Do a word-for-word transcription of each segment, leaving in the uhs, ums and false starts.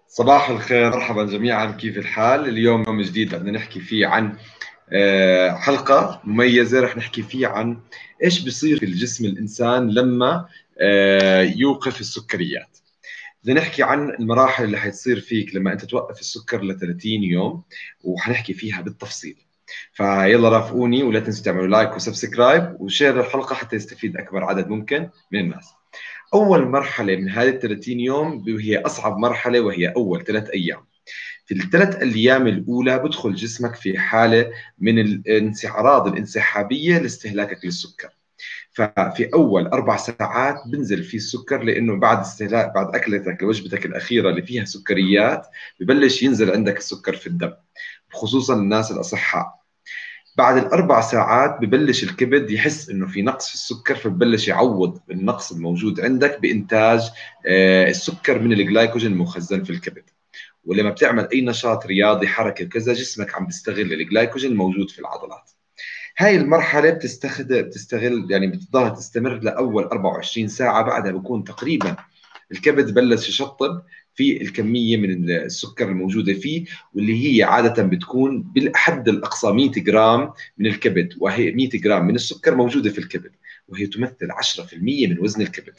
صباح الخير، مرحبا جميعا. كيف الحال؟ اليوم يوم جديد بدنا نحكي فيه عن آه، حلقة مميزة رح نحكي فيه عن إيش بيصير في الجسم الإنسان لما آه، يوقف السكريات. بدنا نحكي عن المراحل اللي حتصير فيك لما أنت توقف السكر ل ثلاثين يوم، وحنحكي فيها بالتفصيل. فيلا رافقوني، ولا تنسوا تعملوا لايك وسبسكرايب وشير الحلقة حتى يستفيد أكبر عدد ممكن من الناس. أول مرحلة من هذه ال ثلاثين يوم وهي أصعب مرحلة، وهي أول ثلاث أيام. في الثلاث أيام الأولى بدخل جسمك في حالة من الانصعاراض الانسحابية لاستهلاكك للسكر. ففي أول أربع ساعات بنزل فيه السكر، لأنه بعد استهلاك بعد أكلتك لوجبتك الأخيرة اللي فيها سكريات ببلش ينزل عندك السكر في الدم، خصوصا الناس الأصحاء. بعد الأربع ساعات ببلش الكبد يحس إنه في نقص في السكر، فببلش يعوض النقص الموجود عندك بإنتاج آه، السكر من الجلايكوجين المخزن في الكبد. ولما بتعمل أي نشاط رياضي، حركة كذا، جسمك عم بيستغل الجلايكوجين الموجود في العضلات. هاي المرحلة بتستخدم بتستغل يعني بتضلها تستمر لأول أربعة وعشرين ساعة. بعدها بكون تقريبا الكبد بلش يشطب في الكمية من السكر الموجودة فيه، واللي هي عادة بتكون بالحد الأقصى مئة جرام من الكبد، وهي مئة جرام من السكر موجودة في الكبد، وهي تمثل عشرة بالمئة من وزن الكبد.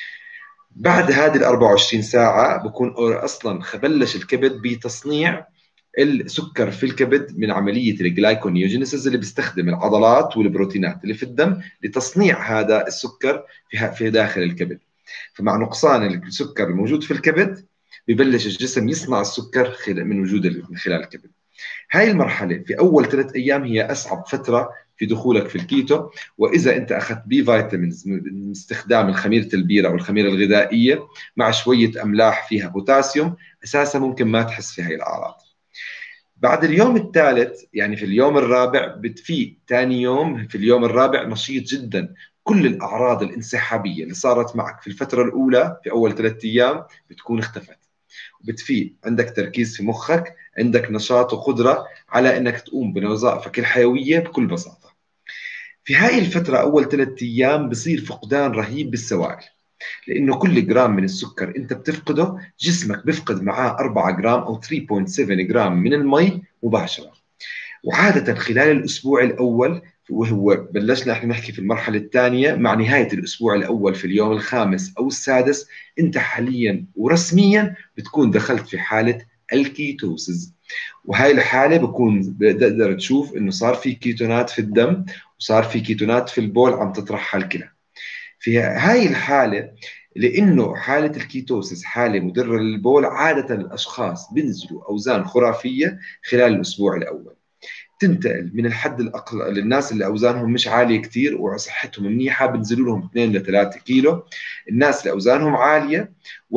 بعد هذه ال أربعة وعشرين ساعة بكون أصلا بلش الكبد بتصنيع السكر في الكبد من عملية الجلايكونيوجينيسيس، اللي بيستخدم العضلات والبروتينات اللي في الدم لتصنيع هذا السكر في في داخل الكبد. فمع نقصان السكر الموجود في الكبد ببلش الجسم يصنع السكر من وجود من خلال الكبد. هاي المرحلة في أول ثلاث أيام هي أصعب فترة في دخولك في الكيتو. وإذا أنت أخذت بي فيتامينز من استخدام الخميرة البيرة أو الخميرة الغذائية مع شوية أملاح فيها بوتاسيوم، أساسا ممكن ما تحس في هاي الأعراض. بعد اليوم الثالث، يعني في اليوم الرابع بتفيق. ثاني يوم في اليوم الرابع نشيط جدا. كل الأعراض الانسحابية اللي صارت معك في الفترة الأولى في أول ثلاثة أيام بتكون اختفت، وبتفيق. عندك تركيز في مخك، عندك نشاط وقدرة على أنك تقوم بوظائفك الحيوية بكل بساطة. في هاي الفترة أول ثلاثة أيام بصير فقدان رهيب بالسوائل، لأنه كل جرام من السكر أنت بتفقده جسمك بيفقد معاه أربعة جرام أو ثلاثة فاصلة سبعة جرام من المي مباشرة. وعادة خلال الأسبوع الأول، وهو بلشنا احنا نحكي في المرحلة الثانية، مع نهاية الأسبوع الأول في اليوم الخامس أو السادس، أنت حاليا ورسميا بتكون دخلت في حالة الكيتوسز. وهاي الحالة بكون بتقدر تشوف إنه صار في كيتونات في الدم، وصار في كيتونات في البول عم تطرحها الكلى. في هاي الحالة، لأنه حالة الكيتوسيس حالة مضرة للبول، عادة الأشخاص بينزلوا أوزان خرافية خلال الأسبوع الأول. تنتقل من الحد الأقل للناس اللي أوزانهم مش عالية كتير وصحتهم منيحة، بنزلوا لهم اثنين ل ثلاثة كيلو. الناس اللي أوزانهم عالية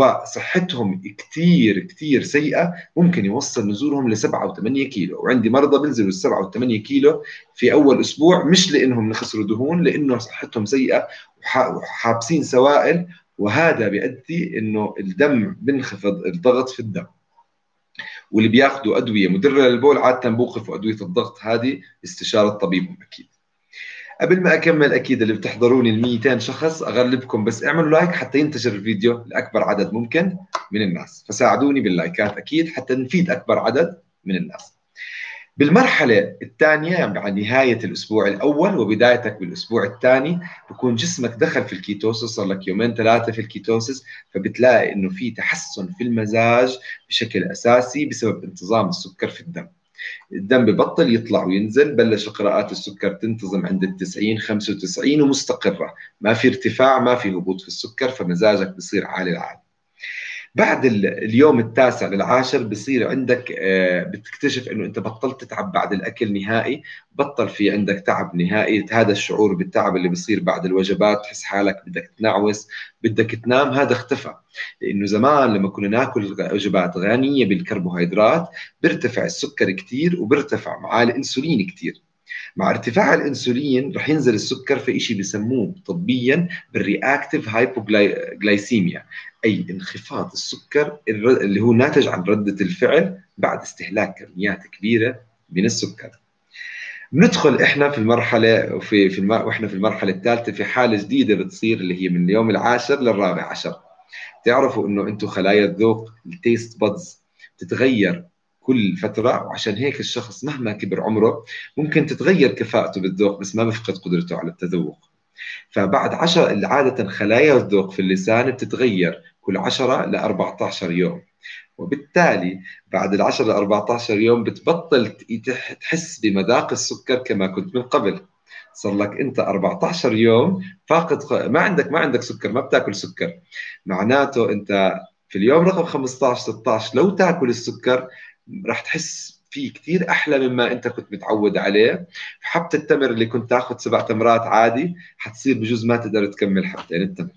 وصحتهم كتير كتير سيئة ممكن يوصل نزولهم ل سبعة و8 كيلو. وعندي مرضى بنزلوا سبعة و8 كيلو في أول أسبوع، مش لأنهم خسروا دهون، لأنه صحتهم سيئة وحابسين سوائل. وهذا بيؤدي انه الدم بنخفض، الضغط في الدم. واللي بياخذوا ادويه مدره للبول عاده بوقفوا ادويه الضغط هذه استشاره طبيبهم اكيد. قبل ما اكمل، اكيد اللي بتحضروني ال مئتين شخص اغلبكم بس اعملوا لايك حتى ينتشر الفيديو لاكبر عدد ممكن من الناس، فساعدوني باللايكات اكيد حتى نفيد اكبر عدد من الناس. بالمرحلة الثانية، يعني بعد نهاية الأسبوع الأول وبدايتك بالأسبوع الثاني، بكون جسمك دخل في الكيتوسيس، صار لك يومين ثلاثة في الكيتوسيس، فبتلاقي إنه في تحسن في المزاج بشكل أساسي بسبب انتظام السكر في الدم. الدم ببطل يطلع وينزل، بلش قراءات السكر تنتظم عند التسعين خمسة وتسعين ومستقرة، ما في ارتفاع ما في هبوط في السكر، فمزاجك بصير عالي العالي. بعد اليوم التاسع للعاشر بصير عندك آه، بتكتشف انه انت بطلت تتعب بعد الاكل نهائي، بطل في عندك تعب نهائي. هذا الشعور بالتعب اللي بصير بعد الوجبات، تحس حالك بدك تنعوس بدك تنام، هذا اختفى. لانه زمان لما كنا ناكل وجبات غنيه بالكربوهيدرات بيرتفع السكر كثير وبيرتفع معاه الانسولين كثير. مع ارتفاع الانسولين رح ينزل السكر في شيء بسموه طبيا بالرياكتيف هايبوغلايسيميا، اي انخفاض السكر اللي هو ناتج عن رده الفعل بعد استهلاك كميات كبيره من السكر. بندخل احنا في المرحله وفي في الم... واحنا في المرحله الثالثه في حاله جديده بتصير، اللي هي من اليوم العاشر للرابع عشر. تعرفوا انه انتم خلايا الذوق التيست بادز تتغير كل فترة، وعشان هيك الشخص مهما كبر عمره ممكن تتغير كفاءته بالذوق بس ما بفقد قدرته على التذوق. فبعد عشر عادة خلايا الذوق في اللسان بتتغير كل عشرة ل أربعة عشر يوم، وبالتالي بعد ال عشرة ل أربعة عشر يوم بتبطل تحس بمذاق السكر كما كنت من قبل. صار لك انت أربعة عشر يوم فاقد، ما عندك ما عندك سكر، ما بتاكل سكر. معناته انت في اليوم رقم خمسة عشر ستة عشر لو تاكل السكر راح تحس فيه كثير احلى مما انت كنت متعود عليه. حبة التمر اللي كنت تاخذ سبع تمرات عادي حتصير بجوز ما تقدر تكمل حبتين التمر.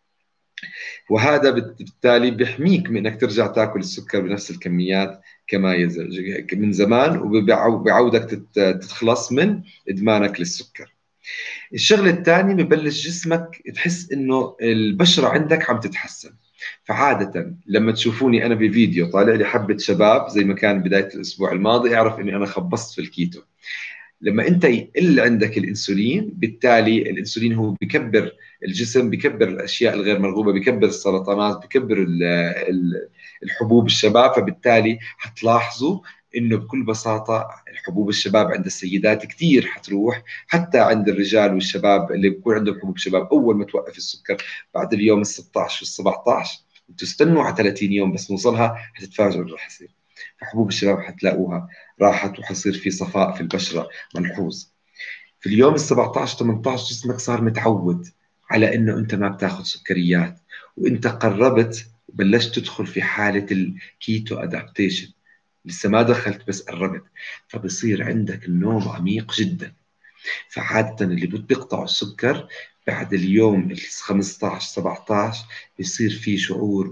وهذا بالتالي بيحميك من انك ترجع تاكل السكر بنفس الكميات كما يزال من زمان، وبيعودك تتخلص من ادمانك للسكر. الشغله الثانيه ببلش جسمك تحس انه البشره عندك عم تتحسن. فعاده لما تشوفوني انا بفيديو طالع لي حبه شباب زي ما كان بدايه الاسبوع الماضي اعرف اني انا خبصت في الكيتو. لما انت يقل عندك الانسولين بالتالي الانسولين هو بكبر الجسم، بكبر الاشياء الغير مرغوبه، بكبر السرطانات، بكبر الحبوب الشباب. فبالتالي حتلاحظوا انه بكل بساطه الحبوب الشباب عند السيدات كثير حتروح، حتى عند الرجال والشباب اللي بيكون عندهم حبوب شباب اول ما توقف السكر بعد اليوم ال ستة عشر وال سبعة عشر وتستنوا على ثلاثين يوم بس نوصلها حتتفاجئوا اللي راح يصير. فحبوب الشباب حتلاقوها راحت وحصير في صفاء في البشره ملحوظ. في اليوم ال سبعة عشر ثمانية عشر جسمك صار متعود على انه انت ما بتاخذ سكريات، وانت قربت وبلشت تدخل في حاله الكيتو ادابتيشن. لسه ما دخلت بس قربت، فبصير عندك النوم عميق جدا. فعاده اللي بيقطعوا السكر بعد اليوم ال خمسة عشر سبعة عشر بيصير في شعور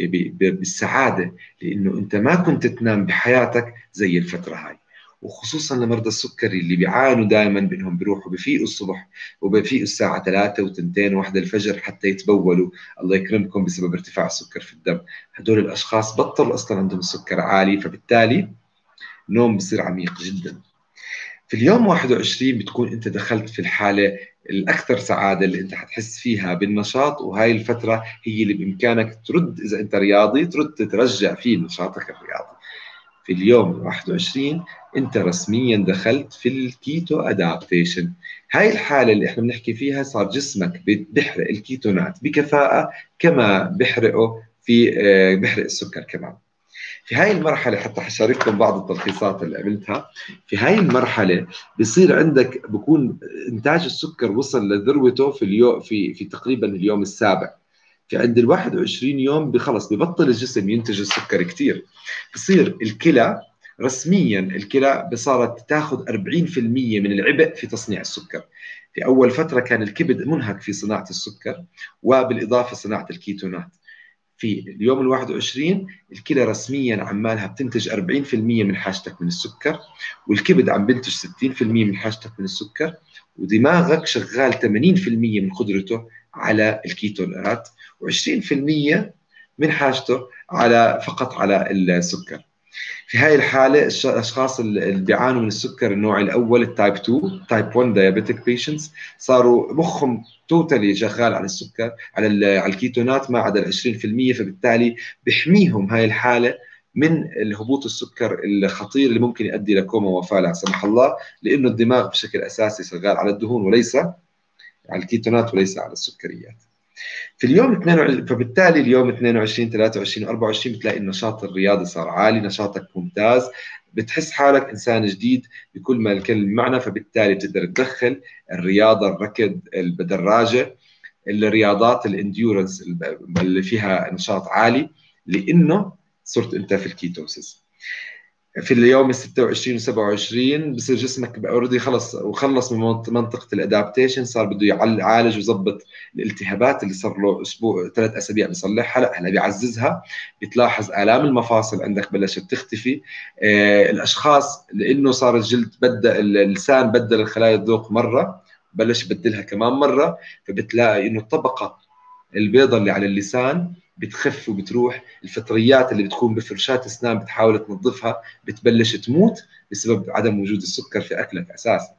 بالسعاده، لانه انت ما كنت تنام بحياتك زي الفتره هاي. وخصوصا لمرضى السكري اللي بيعانوا دائما بانهم بيروحوا بفيقوا الصبح وبفيقوا الساعه ثلاثة وثنتين وواحدة الفجر حتى يتبولوا الله يكرمكم بسبب ارتفاع السكر في الدم. هدول الاشخاص بطل اصلا عندهم السكر عالي، فبالتالي نوم بصير عميق جدا. في اليوم واحد وعشرين بتكون انت دخلت في الحاله الاكثر سعاده اللي انت حتحس فيها بالنشاط، وهاي الفتره هي اللي بامكانك ترد اذا انت رياضي ترد تترجع فيه نشاطك الرياضي. في اليوم واحد وعشرين انت رسميا دخلت في الكيتو ادابتيشن. هاي الحاله اللي احنا بنحكي فيها صار جسمك بيحرق الكيتونات بكفاءه كما بيحرقه في بيحرق السكر كمان. في هاي المرحلة حتى حشارككم بعض التلخيصات اللي عملتها. في هاي المرحلة بصير عندك بكون إنتاج السكر وصل لذروته في اليوم في في تقريبا اليوم السابع. في عند ال واحد وعشرين يوم خلص ببطل الجسم ينتج السكر كثير. بصير الكلى رسميا الكلى صارت تاخذ أربعين بالمئة من العبء في تصنيع السكر. في أول فترة كان الكبد منهك في صناعة السكر وبالإضافة صناعة الكيتونات. في اليوم ال واحد وعشرين الكلى رسميا عمالها بتنتج أربعين بالمئة من حاجتك من السكر، والكبد عم بنتج ستين بالمئة من حاجتك من السكر، ودماغك شغال ثمانين بالمئة من قدرته على الكيتونات، و20% من حاجته على فقط على السكر. في هاي الحالة الأشخاص اللي بيعانوا من السكر النوع الأول التايب اثنين تايب واحد diabetic patients صاروا مخهم توتالي شغال على السكر على على الكيتونات ما عدا ال عشرين بالمئة. فبالتالي بيحميهم هاي الحالة من الهبوط السكر الخطير اللي ممكن يؤدي لكوما وفاة لا سمح الله، لأنه الدماغ بشكل أساسي شغال على الدهون وليس على الكيتونات وليس على السكريات. في اليوم اثنين وعشرين فبالتالي اليوم اثنين وعشرين ثلاثة وعشرين أربعة وعشرين بتلاقي النشاط الرياضي صار عالي، نشاطك ممتاز، بتحس حالك انسان جديد بكل ما الكلمه معنى. فبالتالي بتقدر تدخل الرياضه، الركض، الدراجه، الرياضات الانديورنس اللي فيها نشاط عالي، لانه صرت انت في الكيتوسيس. في اليوم ال ستة وعشرين و سبعة وعشرين بصير جسمك اوريدي خلص وخلص من منطقه الادابتيشن، صار بده يعالج ويظبط الالتهابات اللي صار له اسبوع ثلاث اسابيع بيصلحها، لا هلا بيعززها. بتلاحظ الام المفاصل عندك بلشت تختفي. آه الاشخاص لانه صار الجلد بدل اللسان بدل الخلايا الذوق مره بلش يبدلها كمان مره، فبتلاقي انه الطبقه البيضة اللي على اللسان بتخف وبتروح. الفطريات اللي بتكون بفرشاة اسنان بتحاول تنظفها بتبلش تموت بسبب عدم وجود السكر في اكلك اساسا.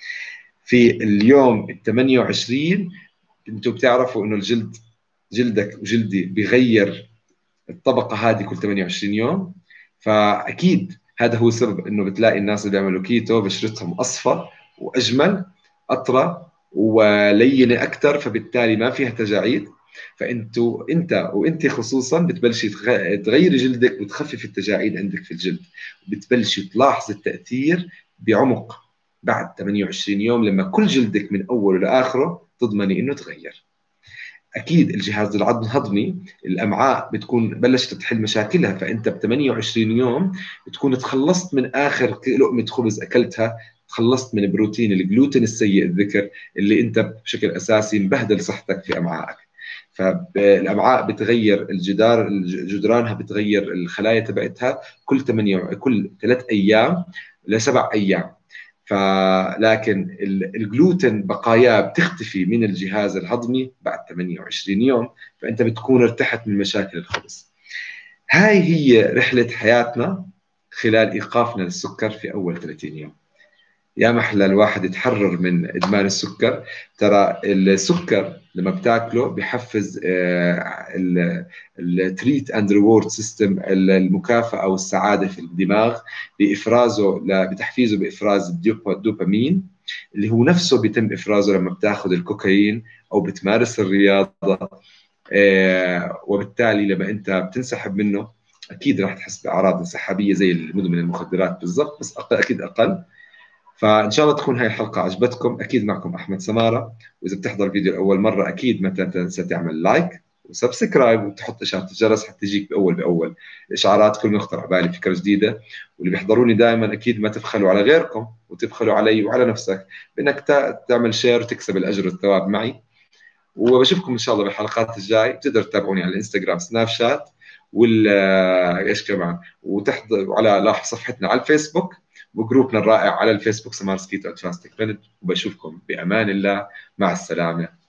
في اليوم ال ثمانية وعشرين انتم بتعرفوا انه الجلد جلدك وجلدي بيغير الطبقة هذه كل ثمانية وعشرين يوم. فاكيد هذا هو سبب انه بتلاقي الناس اللي بيعملوا كيتو بشرتهم اصفى واجمل، اطرى ولينه اكثر، فبالتالي ما فيها تجاعيد. فانتوا انت وانت خصوصا بتبلشي تغ- تغيري جلدك وتخففي التجاعيد عندك في الجلد، وبتبلشي تلاحظي التاثير بعمق بعد ثمانية وعشرين يوم، لما كل جلدك من اوله لاخره تضمني انه تغير. اكيد الجهاز الهضمي، الامعاء بتكون بلشت تحل مشاكلها، فانت ب ثمانية وعشرين يوم بتكون تخلصت من اخر لقمه خبز اكلتها، تخلصت من بروتين الجلوتين السيء الذكر اللي انت بشكل اساسي مبهدل صحتك في امعائك. فالامعاء بتغير الجدار، جدرانها بتغير الخلايا تبعتها كل ثمانية كل ثلاث ايام لسبع ايام. فلكن الجلوتين بقاياه بتختفي من الجهاز الهضمي بعد ثمانية وعشرين يوم، فانت بتكون ارتحت من مشاكل الخبز. هاي هي رحله حياتنا خلال ايقافنا للسكر في اول ثلاثين يوم. يا محلى الواحد يتحرر من ادمان السكر. ترى السكر لما بتاكله بحفز التريت اند ريورد سيستم، المكافاه والسعاده في الدماغ، بافرازه بتحفيزه بافراز الدوبامين اللي هو نفسه بيتم افرازه لما بتاخذ الكوكايين او بتمارس الرياضه. آه، وبالتالي لما انت بتنسحب منه اكيد راح تحس باعراض انسحابيه زي مدمن المخدرات بالضبط، بس أقل اكيد اقل. فان شاء الله تكون هاي الحلقه عجبتكم. اكيد معكم احمد سماره، واذا بتحضر الفيديو لاول مره اكيد ما تنسى تعمل لايك وسبسكرايب وتحط اشاره الجرس حتى تجيك باول باول الاشعارات كل ما يخطر على بالي فكره جديده. واللي بيحضروني دائما اكيد ما تبخلوا على غيركم وتبخلوا علي وعلى نفسك بانك تعمل شير وتكسب الاجر والثواب معي. وبشوفكم ان شاء الله بالحلقات الجاي. بتقدر تتابعوني على الانستغرام سناب شات ولا ايش كمان، وتحضر على لاحظ صفحتنا على الفيسبوك وجروبنا الرائع على الفيسبوك سمارس كيتو ادفانس تكنولوجي. وبشوفكم بامان الله، مع السلامه.